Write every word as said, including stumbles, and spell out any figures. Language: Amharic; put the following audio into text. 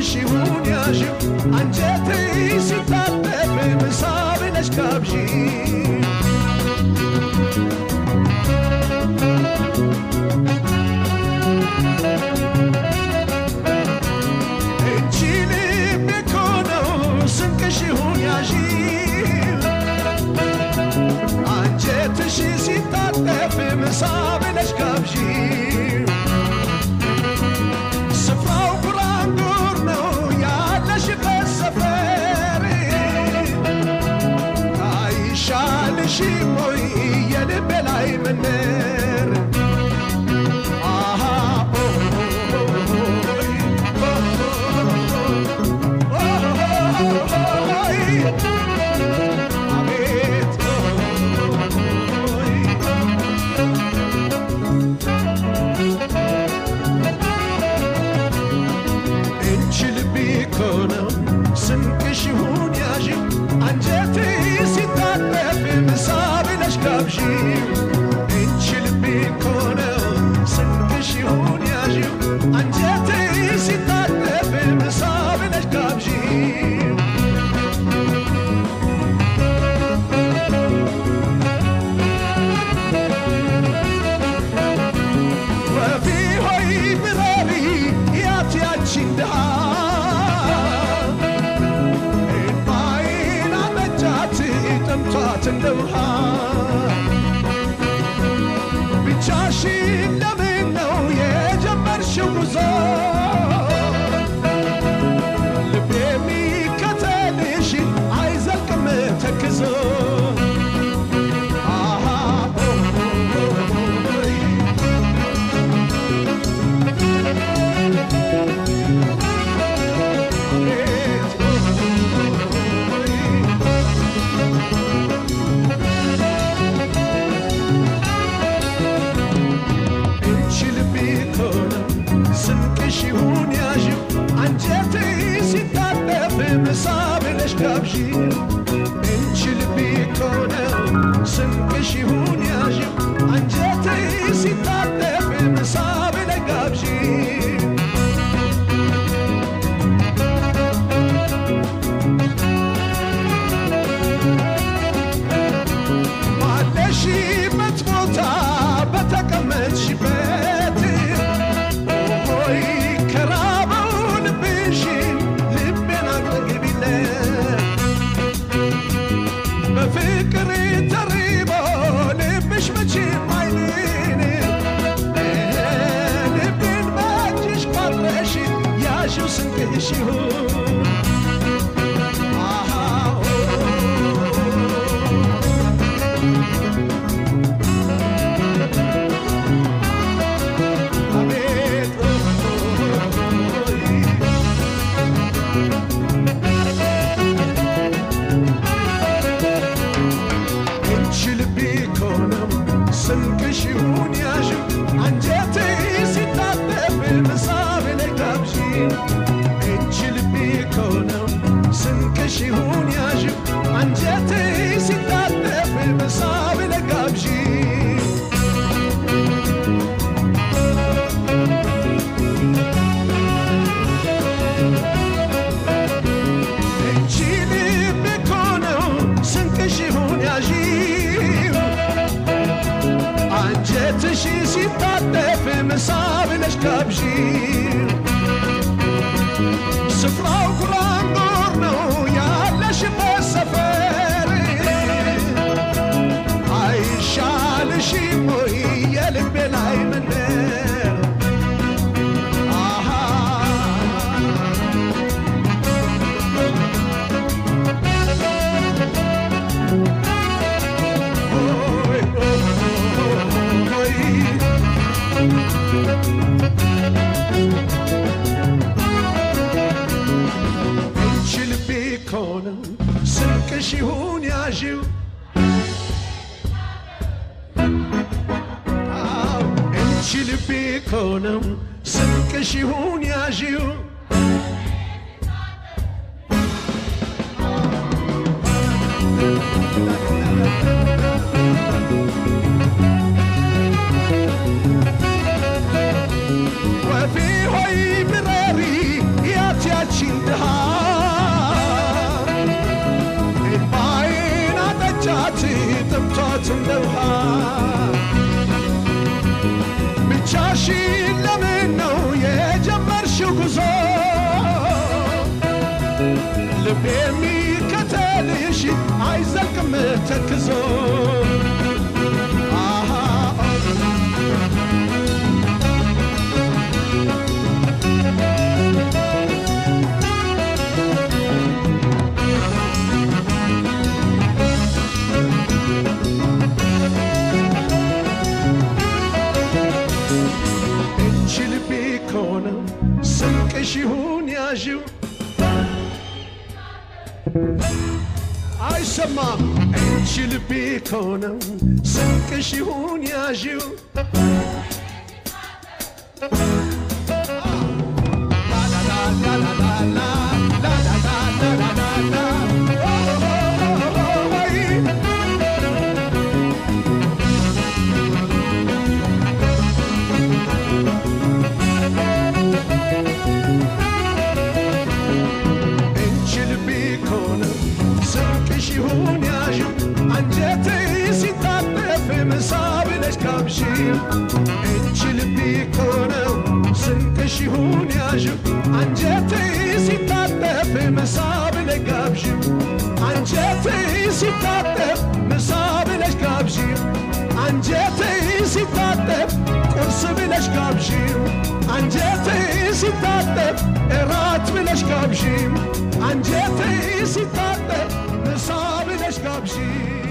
ስንቅሽሁን ያዥው አንጀቴ ሲታጠብ ምሳ ብለሽ ጋብዢው እንቺ ልቤ እኮ ነው ስንቅሽሁን ያዥው አንጀትሽ ሲታጠብ ምሳ ብለሽ ጋብዢው ስፍራው ጉራንጉር ነው ያለሽበት ሰፈር አይሻልሽም ወይ የልቤ ላይ መንደር ስንቅሽሁን ያዥው አንጀቴ ሲታጠብ ምሳ ብለሽ ጋብዢው እንቺ ልቤ እኮ ነው ስንቅሽሁን ያዥው አንጀቴ ሲታጠብ ምሳ ብለሽ ጋብዢው ወፊ ሆይ ብረሪ ያት ያቺን ድሃ ጥምቷት እንደ ውሃ ብቻሽን ለምን ነው የጀመርሽው ጉዞ ልቤ የሚከተልሽ አይዘልቅም ተክዞ ስንቅሽሁን ያዥው አንጀቴ ሲታጠብ ምሳ ብለሽ ጋብዢው እንቺ ልቤ እኮ ነው ስንቅሽሁን ያዥው አንጀቴ ሲታጠብ ምሳ ብለሽ ጋብዢው ባለሽበት ቦታ በተቀመጥሽበት ከራበው ልብሽን ልቤን አቅርቢለት በፍቅር ተሪቦ ልብሽ መቼም አይልን ልቤን በእጅሽ ቋጥረሽ ያዥው ስንቅሽሁን ስንቅሽሁን ያዥው አንጀቴ ሲታጠብ ምሳ ብለሽ ጋብዢው እንቺ ልቤ እኮ ነው ስንቅሽሁን ያዥው አንጀቴ ሲታጠብ ምሳ ብለሽ ጋብዢው እንቺ ልቤ እኮ ነው ስንቅሽሁን ያዥው አንጀትሽ ሲታጠብ ምሳ ብለሽ ጋብዢው ስፍራው ጉራንጉር ነው ያለሽበት ሰፈር አይሻልሽም ወይ የልቤ ላይ መንደር እንቺ ልቤ እኮ ነው ስንቅሽሁን ያዥው እንቺ ልቤ እኮ ነው ስንቅሽሁን ያዥው ወፊ ሆይ ብረሪ ያት ያቺ ልቤ የሚከተልሽ አይዘልቅም ተክዞ ይሁን ያዥው አይሰማም እንቺ ልቤ ከሆነው ስንቅሽ ይሁን ያዥው ይሁን ያዥው አንጀቴ ሲታጠፍ ምሳብ ነሽ ጋብዢው እንቺ ልቤ ከሆነው ስንቅሽ ይሁን ያዥው አንጀቴ ሲታጠፍ ምሳብ ነሽ ጋብዢው አንጀቴ ሲታጠፍ ምሳብ ነሽ ጋብዢው አንጀቴ ሲታጠፍ ቁርስ ብለሽ ጋብዢው አንጀቴ ሲታጠፍ እራት ብለሽ ጋብዢው አንጀቴ ሲታጠፍ ምሳ ብለሽ ጋብዢው